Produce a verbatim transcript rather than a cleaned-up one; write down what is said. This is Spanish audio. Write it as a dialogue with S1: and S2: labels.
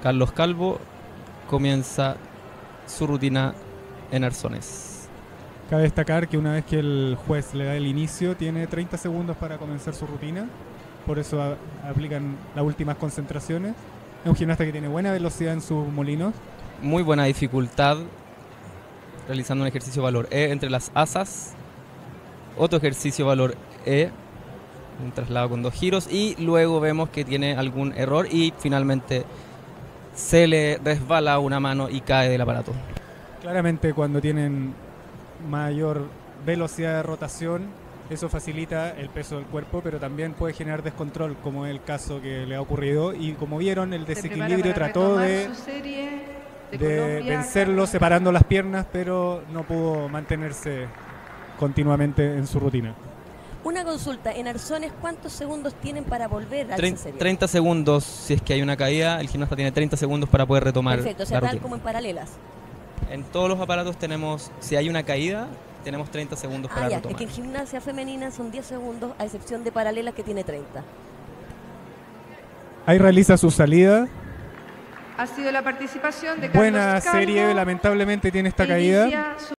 S1: Carlos Calvo comienza su rutina en arzones.
S2: Cabe destacar que una vez que el juez le da el inicio, tiene treinta segundos para comenzar su rutina. Por eso a, aplican las últimas concentraciones. Es un gimnasta que tiene buena velocidad en sus molinos.
S1: Muy buena dificultad, realizando un ejercicio valor E entre las asas. Otro ejercicio valor E, un traslado con dos giros. Y luego vemos que tiene algún error y finalmente se le resbala una mano y cae del aparato.
S2: Claramente cuando tienen mayor velocidad de rotación, eso facilita el peso del cuerpo, pero también puede generar descontrol, como es el caso que le ha ocurrido. Y como vieron, el desequilibrio trató de, de, de vencerlo separando las piernas, pero no pudo mantenerse continuamente en su rutina.
S3: Una consulta, en arzones, ¿cuántos segundos tienen para volver a esa serie?
S1: treinta segundos, si es que hay una caída, el gimnasta tiene treinta segundos para poder retomar.
S3: Perfecto, o sea,
S1: la
S3: tal
S1: rutina.
S3: como en paralelas.
S1: En todos los aparatos tenemos, si hay una caída, tenemos treinta segundos
S3: Ah,
S1: para
S3: ya,
S1: retomar.
S3: es que en gimnasia femenina son diez segundos, a excepción de paralelas que tiene treinta.
S2: Ahí realiza su salida.
S4: Ha sido la participación de Carlos
S2: Buena
S4: Calvo.
S2: serie, lamentablemente tiene esta
S4: E
S2: caída.
S4: inicia su